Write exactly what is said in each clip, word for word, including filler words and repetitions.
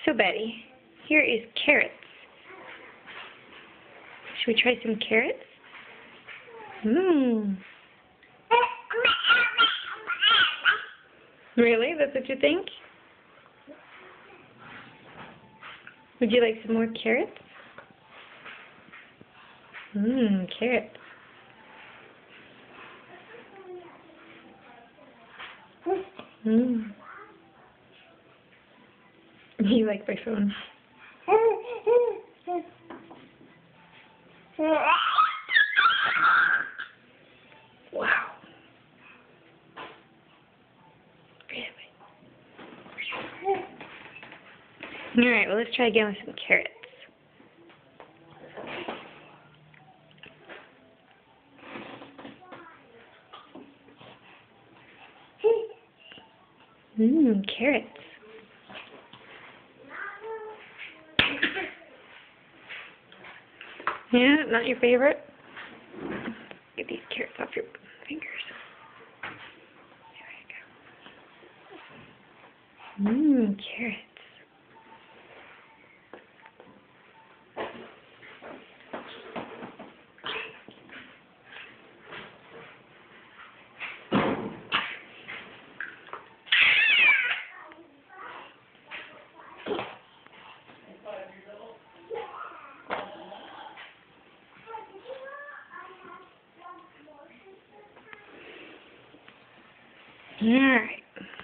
So, Betty, here is carrots. Should we try some carrots? Mmm. Really? That's what you think? Would you like some more carrots? Mmm, carrots. Mmm. You like my phone? Wow. Really? Alright, well, let's try again with some carrots. Mmm, carrots. Yeah, not your favorite? Get these carrots off your fingers. There you go. Mmm, carrots. Alright.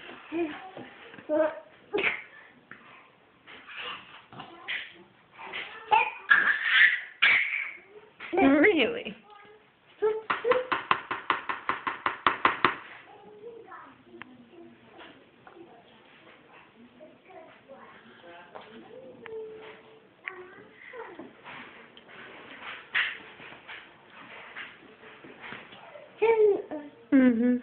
Really? Mm-hmm.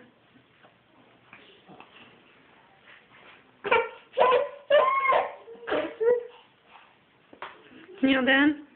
You all done?